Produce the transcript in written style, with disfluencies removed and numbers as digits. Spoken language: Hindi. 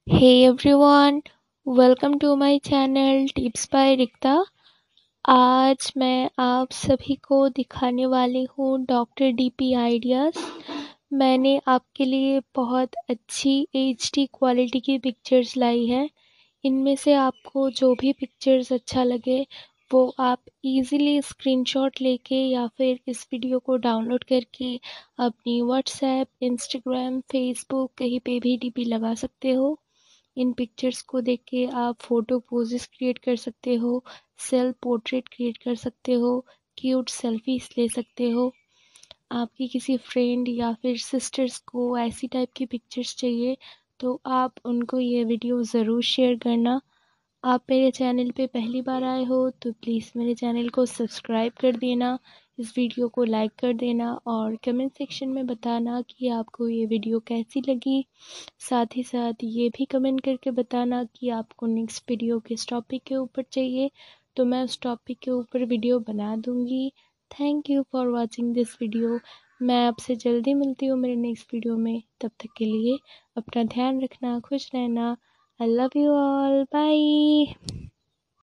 Hey everyone, welcome to my channel Tips by रिक्ता। आज मैं आप सभी को दिखाने वाली हूँ डॉक्टर डीपी आइडियाज़। मैंने आपके लिए बहुत अच्छी HD क्वालिटी की पिक्चर्स लाई है। इनमें से आपको जो भी पिक्चर्स अच्छा लगे वो आप इजीली स्क्रीनशॉट लेके या फिर इस वीडियो को डाउनलोड करके अपनी व्हाट्सएप, इंस्टाग्राम, फेसबुक कहीं पे भी डीपी लगा सकते हो। इन पिक्चर्स को देख के आप फ़ोटो पोजेस क्रिएट कर सकते हो, सेल्फ पोर्ट्रेट क्रिएट कर सकते हो, क्यूट सेल्फीज ले सकते हो। आपकी किसी फ्रेंड या फिर सिस्टर्स को ऐसी टाइप की पिक्चर्स चाहिए तो आप उनको ये वीडियो ज़रूर शेयर करना। आप मेरे चैनल पे पहली बार आए हो तो प्लीज़ मेरे चैनल को सब्सक्राइब कर देना, इस वीडियो को लाइक कर देना और कमेंट सेक्शन में बताना कि आपको ये वीडियो कैसी लगी। साथ ही साथ ये भी कमेंट करके बताना कि आपको नेक्स्ट वीडियो किस टॉपिक के ऊपर चाहिए, तो मैं उस टॉपिक के ऊपर वीडियो बना दूँगी। Thank you for watching this video. मैं आपसे जल्दी मिलती हूँ मेरे नेक्स्ट वीडियो में। तब तक के लिए अपना ध्यान रखना, खुश रहना। I love you all. Bye.